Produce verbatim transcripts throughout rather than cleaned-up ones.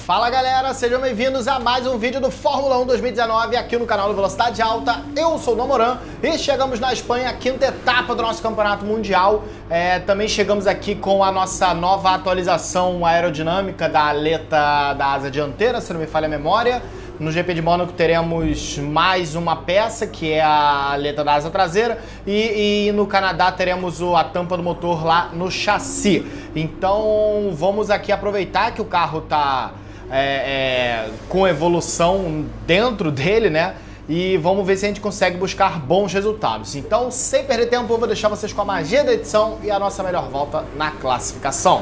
Fala galera, sejam bem-vindos a mais um vídeo do Fórmula um dois mil e dezenove aqui no canal do Velocidade Alta. Eu sou o Nomoran e chegamos na Espanha, quinta etapa do nosso campeonato mundial. É, também chegamos aqui com a nossa nova atualização aerodinâmica da aleta da asa dianteira, se não me falha a memória. No G P de Mônaco teremos mais uma peça, que é a aleta da asa traseira, e, e no Canadá teremos o, a tampa do motor lá no chassi. Então vamos aqui aproveitar que o carro está é, é, com evolução dentro dele, né? E vamos ver se a gente consegue buscar bons resultados. Então, sem perder tempo, eu vou deixar vocês com a magia da edição e a nossa melhor volta na classificação.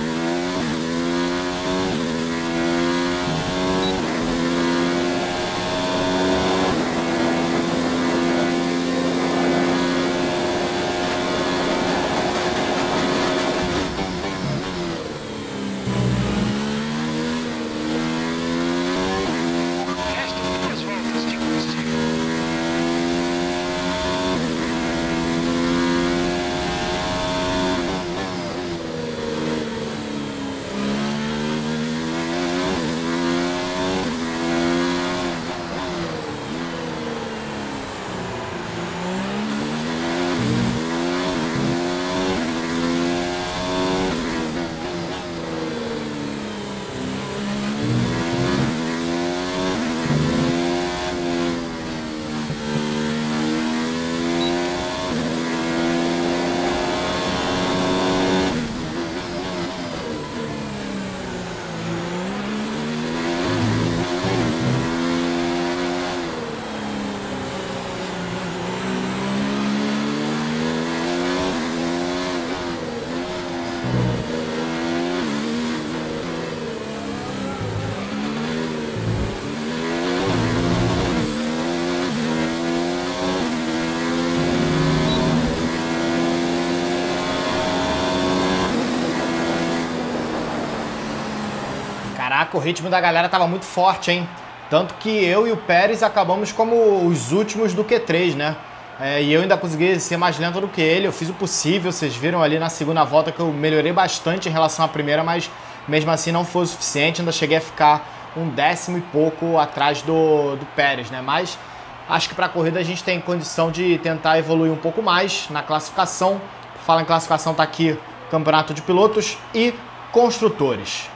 Caraca, o ritmo da galera tava muito forte, hein? Tanto que eu e o Pérez acabamos como os últimos do Q três, né? É, e eu ainda consegui ser mais lento do que ele, eu fiz o possível, vocês viram ali na segunda volta que eu melhorei bastante em relação à primeira, mas mesmo assim não foi o suficiente, ainda cheguei a ficar um décimo e pouco atrás do, do Pérez, né? Mas acho que para a corrida a gente tem condição de tentar evoluir um pouco mais na classificação. Por falar em classificação, tá aqui Campeonato de Pilotos e Construtores.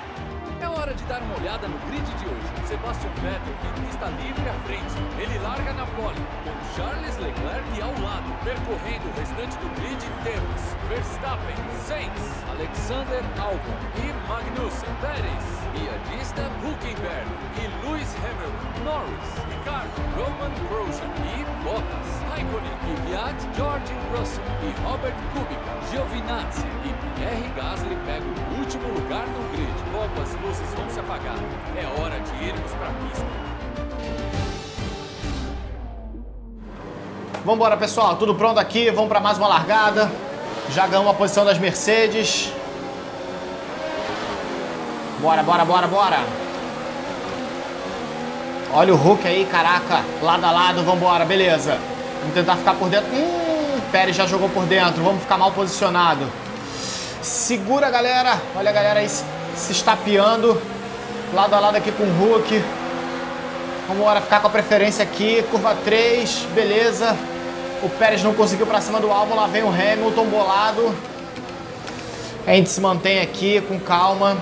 De dar uma olhada no grid de hoje. Sebastian Vettel, que está livre à frente. Ele larga na pole, com Charles Leclerc ao lado. Percorrendo o restante do grid, temos Verstappen, Sainz, Alexander Albon e Magnussen. Pérez, piadista Hülkenberg e Lewis Hamilton. Norris, Ricardo, Roman Grosjean e Bottas. Raikkonen, Kvyat, George Russell e Robert Kubica. Giovinazzi e Pierre Gasly pegam o último lugar no grid. Logo as luzes vão se apagar. É hora de irmos para a pista. Vambora, pessoal. Tudo pronto aqui. Vamos para mais uma largada. Já ganhamos a posição das Mercedes. Bora, bora, bora, bora. Olha o Hulk aí, caraca. Lado a lado, vambora, beleza. Vamos tentar ficar por dentro. Hum, Pérez já jogou por dentro. Vamos ficar mal posicionado. Segura, galera. Olha a galera aí se, se estapeando. Lado a lado aqui com o Hulk. Vamos embora, ficar com a preferência aqui. Curva três, beleza. O Pérez não conseguiu pra cima do Albon. Lá vem o Hamilton bolado. A gente se mantém aqui com calma.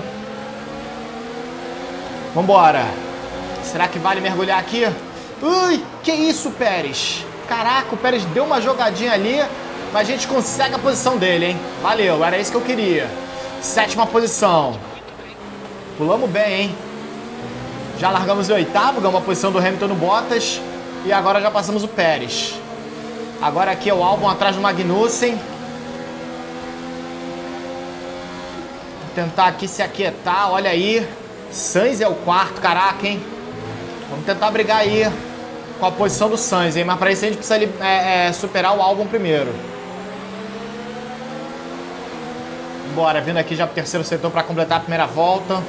Vambora. Será que vale mergulhar aqui? Ui, que isso, Pérez? Caraca, o Pérez deu uma jogadinha ali, mas a gente consegue a posição dele, hein? Valeu, era isso que eu queria. Sétima posição. Pulamos bem, hein? Já largamos o oitavo, ganhamos a posição do Hamilton no Bottas. E agora já passamos o Pérez. Agora aqui é o Albon atrás do Magnussen. Vou tentar aqui se aquietar, olha aí. Sainz é o quarto, caraca, hein? Vamos tentar brigar aí com a posição do Sainz, hein? Mas para isso a gente precisa é, é, superar o Albon primeiro. Bora, vindo aqui já pro terceiro setor para completar a primeira volta.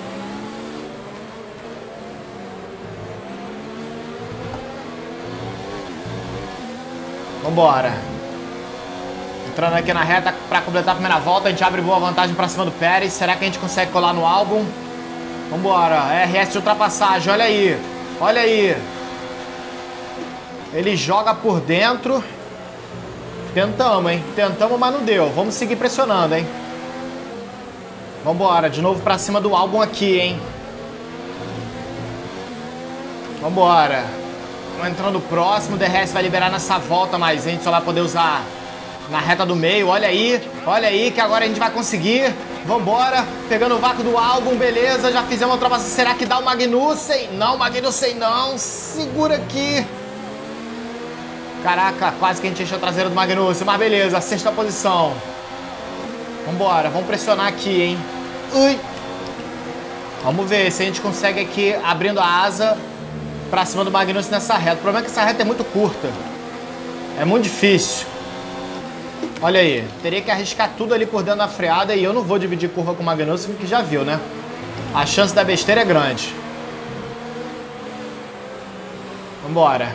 Vambora. Entrando aqui na reta para completar a primeira volta, a gente abre boa vantagem para cima do Pérez. Será que a gente consegue colar no Albon? Vambora. R S de ultrapassagem, olha aí. Olha aí. Ele joga por dentro. Tentamos, hein? Tentamos, mas não deu. Vamos seguir pressionando, hein? Vambora. De novo pra cima do álbum aqui, hein? Vambora. Vamos entrando próximo. O D R S vai liberar nessa volta, mas a gente só vai poder usar na reta do meio. Olha aí. Olha aí que agora a gente vai conseguir. Vambora. Pegando o vácuo do álbum. Beleza. Já fizemos a ultrapassagem. Será que dá o Magnussen? Não, Magnussen não. Segura aqui. Caraca, quase que a gente encheu a traseira do Magnussen. Mas beleza, sexta posição. Vambora, vamos pressionar aqui, hein? Ui. Vamos ver se a gente consegue aqui, abrindo a asa pra cima do Magnussen nessa reta. O problema é que essa reta é muito curta. É muito difícil. Olha aí, teria que arriscar tudo ali por dentro da freada. E eu não vou dividir curva com o Magnussen, que já viu, né? A chance da besteira é grande. Vambora.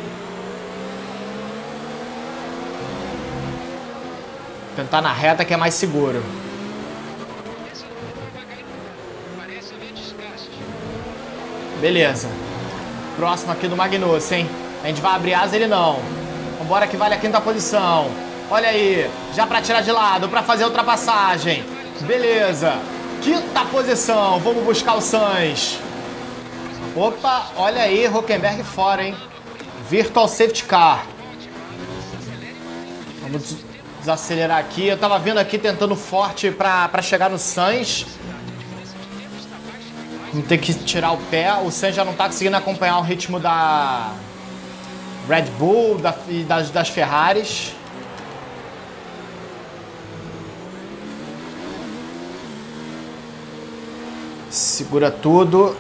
Tentar na reta que é mais seguro. Beleza. Próximo aqui do Magnussen, hein? A gente vai abrir asa, ele não. Vambora que vale a quinta posição. Olha aí. Já pra tirar de lado, pra fazer a ultrapassagem. Beleza. Quinta posição. Vamos buscar o Sainz. Opa, olha aí. Hülkenberg fora, hein? Virtual Safety Car. Vamos desacelerar aqui. Eu tava vindo aqui tentando forte pra, pra chegar no Sainz. Vamos ter que tirar o pé. O Sainz já não tá conseguindo acompanhar o ritmo da Red Bull da, e das, das Ferraris. Segura tudo.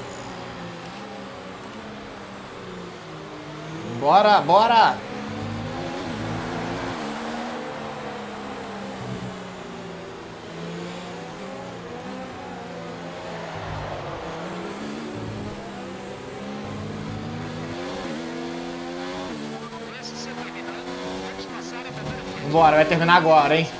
Bora, bora! Bora, vai terminar agora, hein?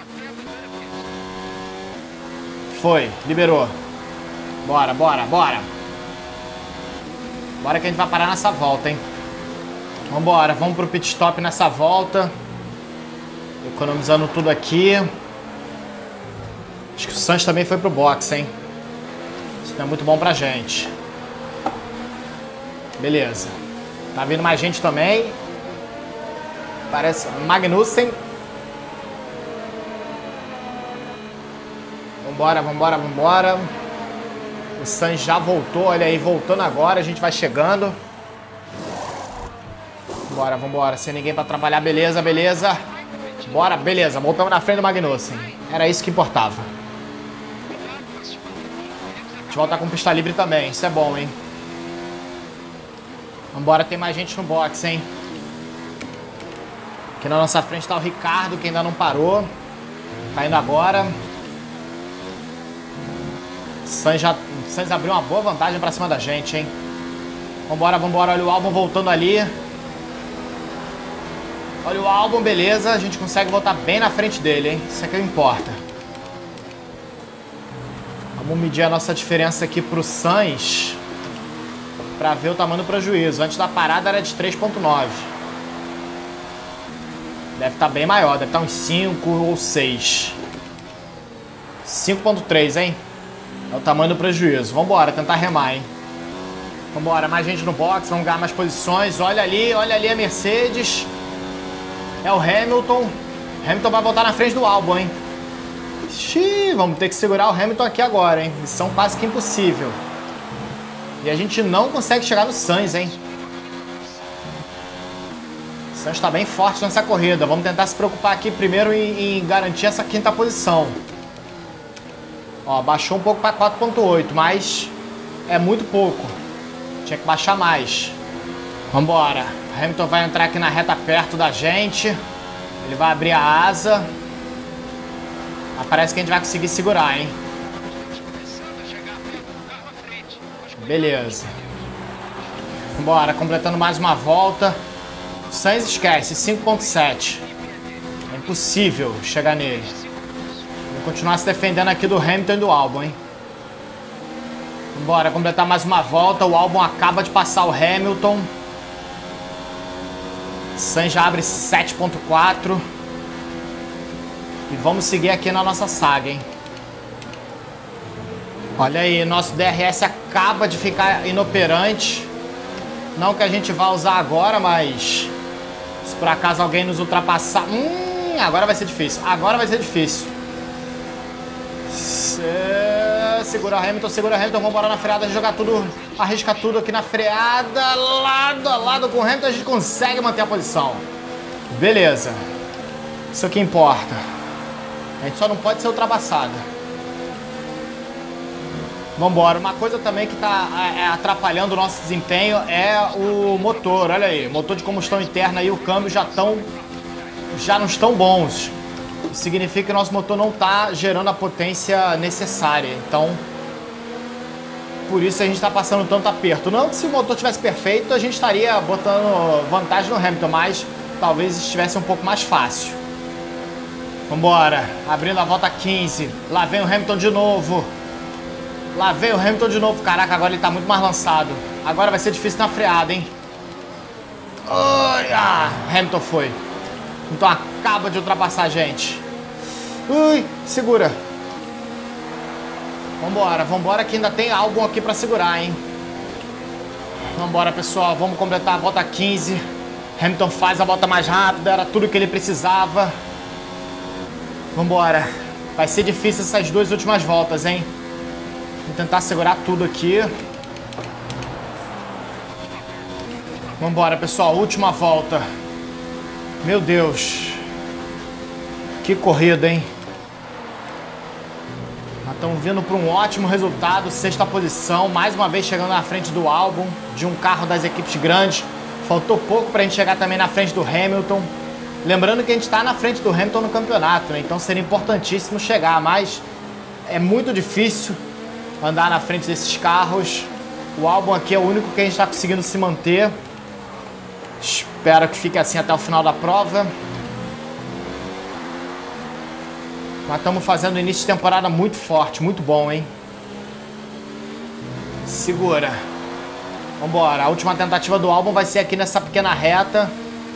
Foi, liberou. Bora, bora, bora. Bora que a gente vai parar nessa volta, hein? Vambora, vamos pro pit stop nessa volta. Economizando tudo aqui. Acho que o Sainz também foi pro box, hein? Isso não é muito bom pra gente. Beleza. Tá vindo mais gente também. Parece Magnussen. Vambora, vambora, vambora. O Sainz já voltou, olha aí, voltando agora. A gente vai chegando. Bora, vambora. Sem ninguém pra trabalhar, beleza, beleza. Bora, beleza. Voltamos na frente do Magnussen. Era isso que importava. A gente volta com pista livre também. Isso é bom, hein? Vambora, tem mais gente no box, hein? Aqui na nossa frente tá o Ricardo, que ainda não parou. Tá indo agora. O Sainz, já, o Sainz abriu uma boa vantagem pra cima da gente, hein? Vambora, vambora. Olha o álbum voltando ali. Olha o álbum, beleza. A gente consegue voltar bem na frente dele, hein? Isso é que importa. Vamos medir a nossa diferença aqui pro Sainz. Pra ver o tamanho do prejuízo. Antes da parada era de três ponto nove. Deve estar bem maior, deve estar uns cinco ou seis. cinco ponto três, hein? É o tamanho do prejuízo. Vambora, tentar remar, hein? Vambora, mais gente no box, vamos ganhar mais posições. Olha ali, olha ali a Mercedes. É o Hamilton. Hamilton vai voltar na frente do álbum, hein? Xiii, vamos ter que segurar o Hamilton aqui agora, hein? Missão quase que impossível. E a gente não consegue chegar no Sainz, hein? O Sainz está bem forte nessa corrida. Vamos tentar se preocupar aqui primeiro em, em garantir essa quinta posição. Ó, baixou um pouco para quatro ponto oito, mas é muito pouco. Tinha que baixar mais. Vambora. Hamilton vai entrar aqui na reta perto da gente. Ele vai abrir a asa. Mas parece que a gente vai conseguir segurar, hein? Beleza. Vambora, completando mais uma volta. O Sainz esquece, cinco ponto sete. É impossível chegar nele. Vou continuar se defendendo aqui do Hamilton e do álbum, hein? Bora completar mais uma volta. O Albon acaba de passar o Hamilton. Sainz já abre sete ponto quatro. E vamos seguir aqui na nossa saga, hein? Olha aí, nosso D R S acaba de ficar inoperante. Não que a gente vá usar agora, mas se por acaso alguém nos ultrapassar... Hum, agora vai ser difícil. Agora vai ser difícil. Se... Segura o Hamilton, segura o Hamilton. Vamos embora na freada, jogar tudo, arriscar tudo aqui na freada. Lado a lado com o Hamilton, a gente consegue manter a posição. Beleza. Isso que importa. A gente só não pode ser ultrapassado. Vambora. Uma coisa também que está é, atrapalhando o nosso desempenho é o motor. Olha aí, motor de combustão interna e o câmbio já estão já não estão bons. Isso significa que o nosso motor não está gerando a potência necessária. Então, por isso a gente está passando tanto aperto. Não que se o motor tivesse perfeito, a gente estaria botando vantagem no Hamilton, mas talvez estivesse um pouco mais fácil. Vambora. Abrindo a volta quinze. Lá vem o Hamilton de novo. Lá vem o Hamilton de novo. Caraca, agora ele tá muito mais lançado. Agora vai ser difícil na freada, hein? Ui, ah, Hamilton foi. Então acaba de ultrapassar a gente. Ui, segura. Vambora, vambora que ainda tem Albon aqui pra segurar, hein? Vambora, pessoal. Vamos completar a volta quinze. Hamilton faz a volta mais rápida. Era tudo que ele precisava. Vambora. Vai ser difícil essas duas últimas voltas, hein? Vou tentar segurar tudo aqui. Vambora, pessoal. Última volta. Meu Deus. Que corrida, hein? Nós estamos vindo para um ótimo resultado. Sexta posição. Mais uma vez chegando na frente do Albon. De um carro das equipes grandes. Faltou pouco para a gente chegar também na frente do Hamilton. Lembrando que a gente está na frente do Hamilton no campeonato, né? Então seria importantíssimo chegar. Mas é muito difícil andar na frente desses carros. O Albon aqui é o único que a gente está conseguindo se manter. Espero que fique assim até o final da prova. Nós estamos fazendo um início de temporada muito forte, muito bom, hein? Segura. Vambora. A última tentativa do Albon vai ser aqui nessa pequena reta.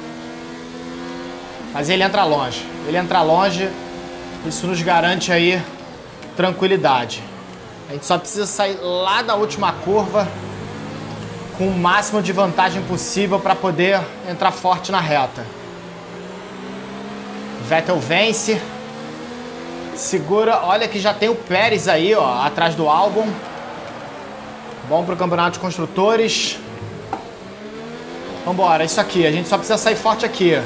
Mas ele entra longe. Ele entra longe. Isso nos garante aí tranquilidade. A gente só precisa sair lá da última curva com o máximo de vantagem possível para poder entrar forte na reta. Vettel vence. Segura. Olha que já tem o Pérez aí, ó, atrás do Albon. Bom para o campeonato de construtores. Vambora, isso aqui. A gente só precisa sair forte aqui.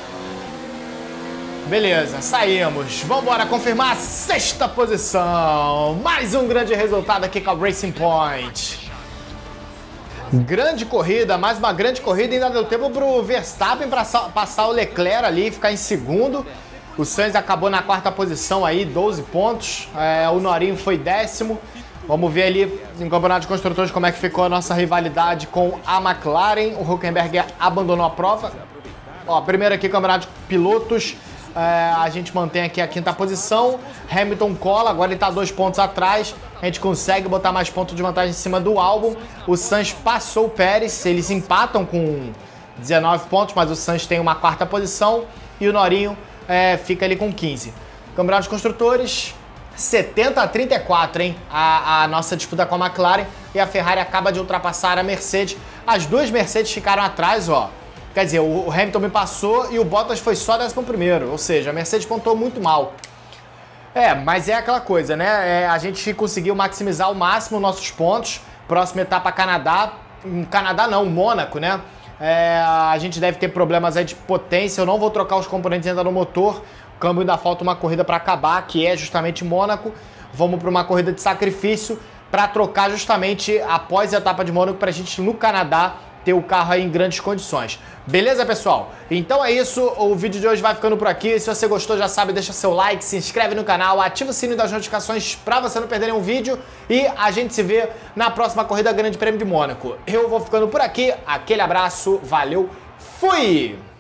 Beleza, saímos. Vambora confirmar a sexta posição. Mais um grande resultado aqui com a Racing Point. Grande corrida, mais uma grande corrida. Ainda deu tempo pro Verstappen para passar o Leclerc ali e ficar em segundo. O Sainz acabou na quarta posição aí, doze pontos. É, o Norinho foi décimo. Vamos ver ali em campeonato de construtores como é que ficou a nossa rivalidade com a McLaren. O Hülkenberg abandonou a prova. Ó, primeiro aqui, campeonato de pilotos. É, a gente mantém aqui a quinta posição. Hamilton cola, agora ele está dois pontos atrás. A gente consegue botar mais pontos de vantagem em cima do Albon. O Sainz passou o Pérez, eles empatam com dezenove pontos, mas o Sainz tem uma quarta posição. E o Norinho é, fica ali com quinze. Campeonato de construtores, setenta a trinta e quatro, hein? A, a nossa disputa com a McLaren. E a Ferrari acaba de ultrapassar a Mercedes. As duas Mercedes ficaram atrás, ó. Quer dizer, o Hamilton me passou e o Bottas foi só décimo primeiro. Ou seja, a Mercedes pontuou muito mal. É, mas é aquela coisa, né? É, a gente conseguiu maximizar ao máximo nossos pontos. Próxima etapa, Canadá. Canadá não, Mônaco, né? É, a gente deve ter problemas aí de potência. Eu não vou trocar os componentes ainda no motor. O câmbio ainda falta uma corrida para acabar, que é justamente Mônaco. Vamos para uma corrida de sacrifício para trocar justamente após a etapa de Mônaco para a gente no Canadá ter o carro aí em grandes condições. Beleza, pessoal? Então é isso, o vídeo de hoje vai ficando por aqui. Se você gostou, já sabe, deixa seu like, se inscreve no canal, ativa o sininho das notificações para você não perder nenhum vídeo e a gente se vê na próxima corrida Grande Prêmio de Mônaco. Eu vou ficando por aqui, aquele abraço, valeu, fui!